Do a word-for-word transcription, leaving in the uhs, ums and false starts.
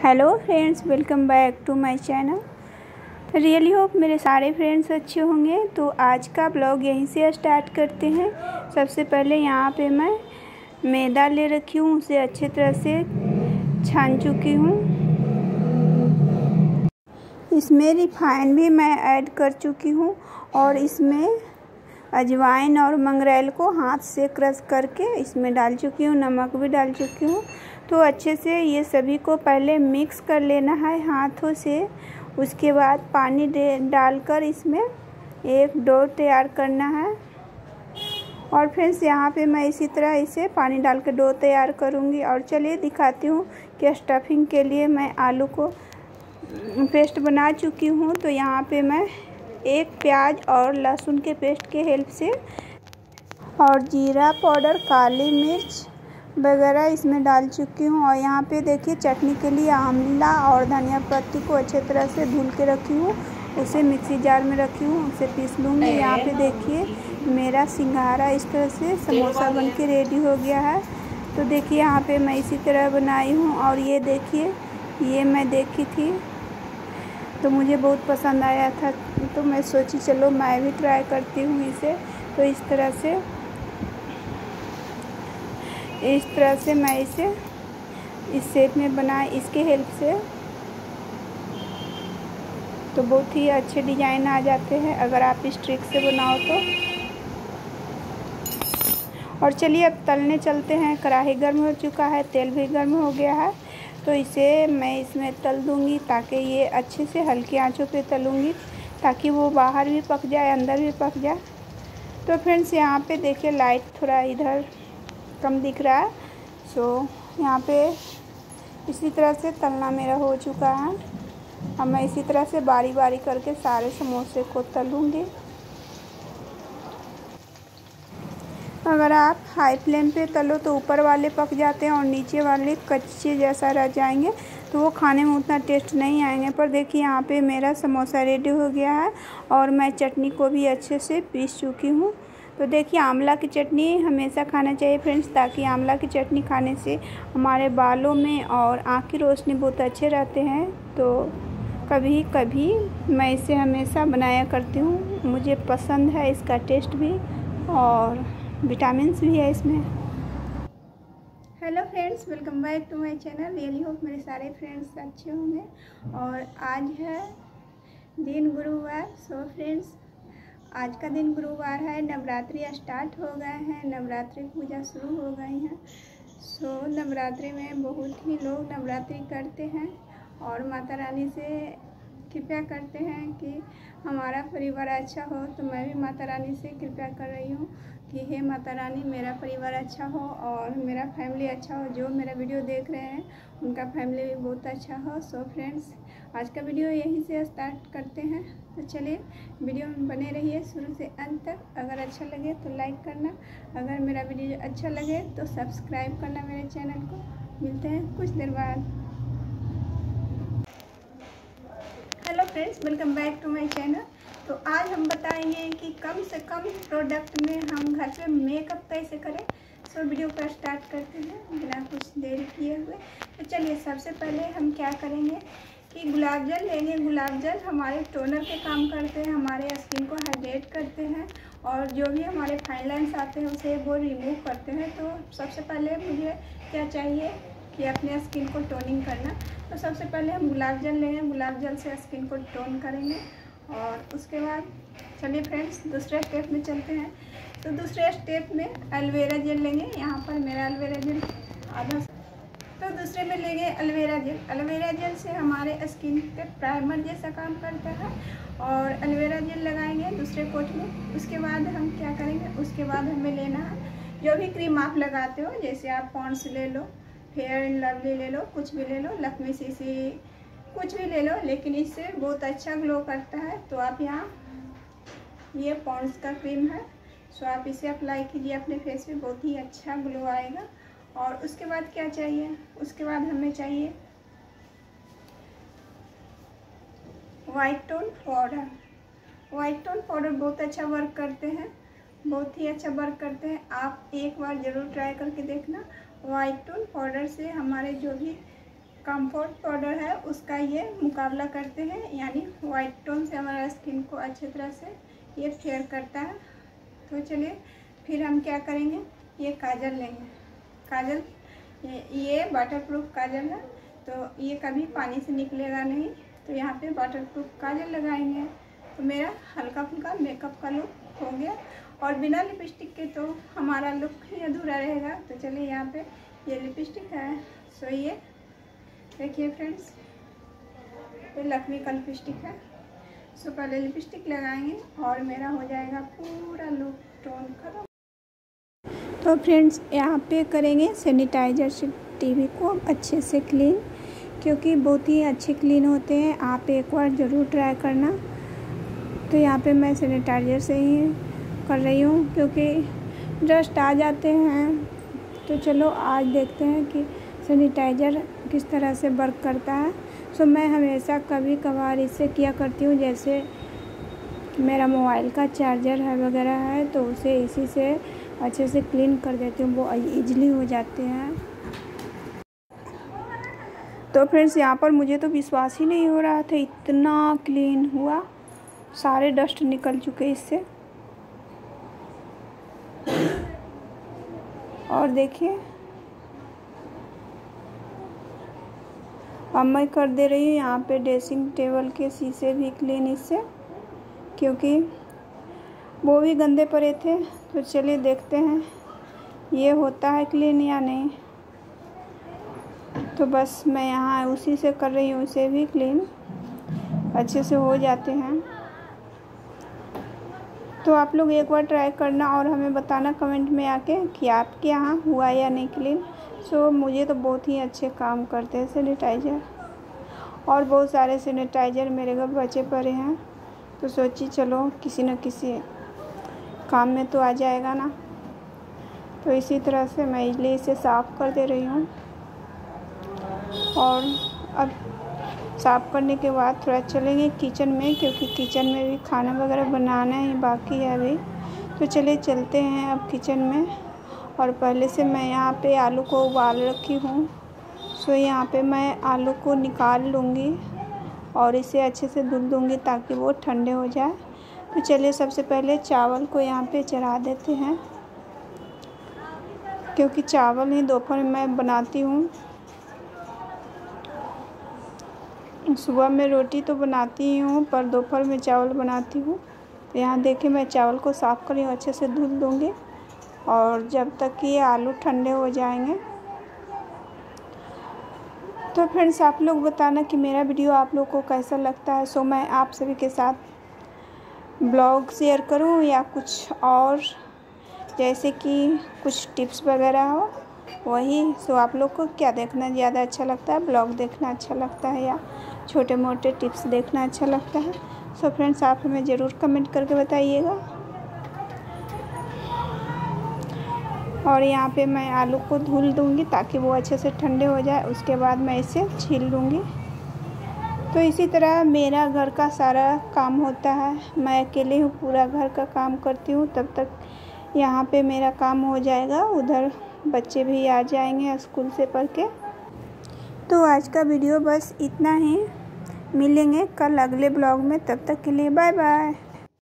Hello friends, welcome back to my channel. Really hope मेरे सारे friends अच्छे होंगे। तो आज का ब्लॉग यहीं से स्टार्ट करते हैं। सबसे पहले यहाँ पे मैं मैदा ले रखी हूँ, उसे अच्छी तरह से छान चुकी हूँ। इसमें रिफाइन भी मैं ऐड कर चुकी हूँ और इसमें अजवाइन और मंगरेल को हाथ से क्रश करके इसमें डाल चुकी हूँ। नमक भी डाल चुकी हूँ। तो अच्छे से ये सभी को पहले मिक्स कर लेना है हाथों से। उसके बाद पानी डालकर इसमें एक डो तैयार करना है। और फ्रेंड्स यहाँ पे मैं इसी तरह इसे पानी डाल के डो तैयार करूँगी। और चलिए दिखाती हूँ कि स्टफिंग के लिए मैं आलू को पेस्ट बना चुकी हूँ। तो यहाँ पे मैं एक प्याज और लहसुन के पेस्ट के हेल्प से और जीरा पाउडर, काली मिर्च वगैरह इसमें डाल चुकी हूँ। और यहाँ पे देखिए चटनी के लिए आंवला और धनिया पत्ती को अच्छे तरह से धुल के रखी हूँ। उसे मिक्सी जार में रखी हूँ, उसे पीस लूँगी। यहाँ पे देखिए मेरा सिंघाड़ा इस तरह से समोसा बन के रेडी हो गया है। तो देखिए यहाँ पे मैं इसी तरह बनाई हूँ। और ये देखिए ये मैं देखी थी तो मुझे बहुत पसंद आया था, तो मैं सोची चलो मैं भी ट्राई करती हूँ इसे। तो इस तरह से इस तरह से मैं इसे इस शेप में बनाई, इसके हेल्प से तो बहुत ही अच्छे डिज़ाइन आ जाते हैं अगर आप इस ट्रिक से बनाओ तो। और चलिए अब तलने चलते हैं। कढ़ाई गर्म हो चुका है, तेल भी गर्म हो गया है। तो इसे मैं इसमें तल दूंगी ताकि ये अच्छे से हल्की आंचों पे तलूंगी ताकि वो बाहर भी पक जाए अंदर भी पक जाए। तो फ्रेंड्स यहाँ पे देखिए लाइट थोड़ा इधर कम दिख रहा है। सो यहाँ पे इसी तरह से तलना मेरा हो चुका है। अब मैं इसी तरह से बारी बारी करके सारे समोसे को तलूँगी। अगर आप हाई फ्लेम पे तलो तो ऊपर वाले पक जाते हैं और नीचे वाले कच्चे जैसा रह जाएंगे, तो वो खाने में उतना टेस्ट नहीं आएंगे। पर देखिए यहाँ पे मेरा समोसा रेडी हो गया है और मैं चटनी को भी अच्छे से पीस चुकी हूँ। तो देखिए आंवला की चटनी हमेशा खाना चाहिए फ्रेंड्स, ताकि आंवला की चटनी खाने से हमारे बालों में और आँख की रोशनी बहुत अच्छे रहते हैं। तो कभी कभी मैं इसे हमेशा बनाया करती हूँ, मुझे पसंद है इसका टेस्ट भी और विटामिन्स भी है इसमें। Hello friends, welcome back to my channel. Really hope मेरे सारे फ्रेंड्स अच्छे होंगे। और आज है दिन गुरुवार। सो फ्रेंड्स आज का दिन गुरुवार है, नवरात्रि स्टार्ट हो गए हैं, नवरात्रि पूजा शुरू हो गई हैं। सो नवरात्रि में बहुत ही लोग नवरात्रि करते हैं और माता रानी से कृपया करते हैं कि हमारा परिवार अच्छा हो। तो मैं भी माता रानी से कृपया कर रही हूँ कि हे माता रानी मेरा परिवार अच्छा हो और मेरा फैमिली अच्छा हो। जो मेरा वीडियो देख रहे हैं उनका फैमिली भी बहुत अच्छा हो। सो फ्रेंड्स आज का वीडियो यहीं से स्टार्ट करते हैं। तो चलिए वीडियो में बने रहिए शुरू से अंत तक। अगर अच्छा लगे तो लाइक करना, अगर मेरा वीडियो अच्छा लगे तो सब्सक्राइब करना मेरे चैनल को। मिलते हैं कुछ देर बाद। Hello friends, welcome back to my channel. तो आज हम बताएंगे कि कम से कम प्रोडक्ट में हम घर पे मेकअप कैसे करें। सो वीडियो का स्टार्ट करते हैं बिना कुछ देर किए हुए। तो चलिए सबसे पहले हम क्या करेंगे कि गुलाब जल लेंगे। गुलाब जल हमारे टोनर के काम करते हैं, हमारे स्किन को हाइड्रेट करते हैं और जो भी हमारे फाइन लाइन्स आते हैं उसे वो रिमूव करते हैं। तो सबसे पहले मुझे क्या चाहिए कि अपने स्किन को टोनिंग करना। तो सबसे पहले हम गुलाब जल लेंगे, गुलाब जल से स्किन को टोन करेंगे। और उसके बाद चलिए फ्रेंड्स दूसरे स्टेप में चलते हैं। तो दूसरे स्टेप में एलोवेरा जेल लेंगे। यहाँ पर मेरा एलोवेरा जेल आधा, तो दूसरे में लेंगे एलोवेरा जेल। एलोवेरा जेल से हमारे स्किन पे प्राइमर जैसा काम करता है और एलोवेरा जेल लगाएंगे दूसरे कोट में। उसके बाद हम क्या करेंगे, उसके बाद हमें लेना है जो भी क्रीम आप लगाते हो, जैसे आप पॉन्ड्स ले लो, फेयर एंड लवली ले लो, कुछ भी ले लो, लक्ष्मी सीसी कुछ भी ले लो, लेकिन इससे बहुत अच्छा ग्लो करता है। तो आप यहाँ ये पॉन्ड्स का क्रीम है, सो आप इसे अप्लाई कीजिए अपने फेस पे, बहुत ही अच्छा ग्लो आएगा। और उसके बाद क्या चाहिए, उसके बाद हमें चाहिए white tone powder. White tone powder बहुत अच्छा वर्क करते हैं, बहुत ही अच्छा वर्क करते हैं। आप एक बार ज़रूर ट्राई करके देखना। वाइट टोन पाउडर से हमारे जो भी कंफर्ट पाउडर है उसका ये मुकाबला करते हैं, यानी वाइट टोन से हमारा स्किन को अच्छी तरह से ये फेयर करता है। तो चलिए फिर हम क्या करेंगे, ये काजल लेंगे। काजल ये, ये वाटरप्रूफ काजल है, तो ये कभी पानी से निकलेगा नहीं। तो यहाँ पे वाटरप्रूफ काजल लगाएंगे तो मेरा हल्का फुल्का मेकअप का लुक हो गया, और बिना लिपस्टिक के तो हमारा लुक ही अधूरा रहेगा। तो चलिए यहाँ पे ये लिपस्टिक है, सो ये देखिए फ्रेंड्स, ये लक्ष्मी का लिपस्टिक है। सो पहले लिपस्टिक लगाएंगे और मेरा हो जाएगा पूरा लुक टोन खत्म। तो फ्रेंड्स यहाँ पे करेंगे सैनिटाइजर से टीवी को अच्छे से क्लीन, क्योंकि बहुत ही अच्छे क्लीन होते हैं। आप एक बार ज़रूर ट्राई करना। तो यहाँ पे मैं सैनिटाइजर से ही कर रही हूँ, क्योंकि डस्ट आ जाते हैं। तो चलो आज देखते हैं कि सैनिटाइज़र किस तरह से वर्क करता है। सो मैं हमेशा कभी कभार इससे किया करती हूँ, जैसे मेरा मोबाइल का चार्जर है वगैरह है तो उसे इसी से अच्छे से क्लीन कर देती हूँ, वो ईजिली हो जाते हैं। तो फ्रेंड्स यहाँ पर मुझे तो विश्वास ही नहीं हो रहा था, इतना क्लीन हुआ, सारे डस्ट निकल चुके इससे। और देखिए अब मैं कर दे रही हूँ यहाँ पे ड्रेसिंग टेबल के शीशे भी क्लीन इससे, क्योंकि वो भी गंदे पड़े थे। तो चलिए देखते हैं ये होता है क्लीन या नहीं। तो बस मैं यहाँ उसी से कर रही हूँ, उसे भी क्लीन अच्छे से हो जाते हैं। तो आप लोग एक बार ट्राई करना और हमें बताना कमेंट में आके कि आपके यहाँ हुआ या नहीं क्लीन। सो मुझे तो बहुत ही अच्छे काम करते हैं सैनिटाइज़र, और बहुत सारे सैनिटाइज़र मेरे घर बचे पड़े हैं। तो सोची चलो किसी न किसी काम में तो आ जाएगा ना। तो इसी तरह से मैं इसलिए इसे साफ़ कर दे रही हूँ। और अब साफ़ करने के बाद थोड़ा चलेंगे किचन में, क्योंकि किचन में भी खाना वगैरह बनाना ही बाकी है अभी। तो चलिए चलते हैं अब किचन में। और पहले से मैं यहाँ पे आलू को उबाल रखी हूँ। सो यहाँ पे मैं आलू को निकाल लूँगी और इसे अच्छे से धुल दूँगी ताकि वो ठंडे हो जाए। तो चलिए सबसे पहले चावल को यहाँ पे चढ़ा देते हैं, क्योंकि चावल ही दोपहर में मैं बनाती हूँ। सुबह में रोटी तो बनाती ही हूँ, पर दोपहर में चावल बनाती हूँ। तो यहाँ देखिए मैं चावल को साफ़ कर रही हूँ, अच्छे से धुल दूँगी, और जब तक कि ये आलू ठंडे हो जाएंगे। तो फ्रेंड्स आप लोग बताना कि मेरा वीडियो आप लोग को कैसा लगता है। सो मैं आप सभी के साथ ब्लॉग शेयर करूँ या कुछ और, जैसे कि कुछ टिप्स वगैरह हो वही। सो आप लोग को क्या देखना ज़्यादा अच्छा लगता है, ब्लॉग देखना अच्छा लगता है या छोटे मोटे टिप्स देखना अच्छा लगता है। सो फ्रेंड्स आप हमें ज़रूर कमेंट करके बताइएगा। और यहाँ पे मैं आलू को धुल दूँगी ताकि वो अच्छे से ठंडे हो जाए, उसके बाद मैं इसे छील लूँगी। तो इसी तरह मेरा घर का सारा काम होता है, मैं अकेले हूँ पूरा घर का काम करती हूँ। तब तक यहाँ पे मेरा काम हो जाएगा, उधर बच्चे भी आ जाएंगे स्कूल से पढ़ के। तो आज का वीडियो बस इतना ही, मिलेंगे कल अगले ब्लॉग में, तब तक के लिए बाय बाय।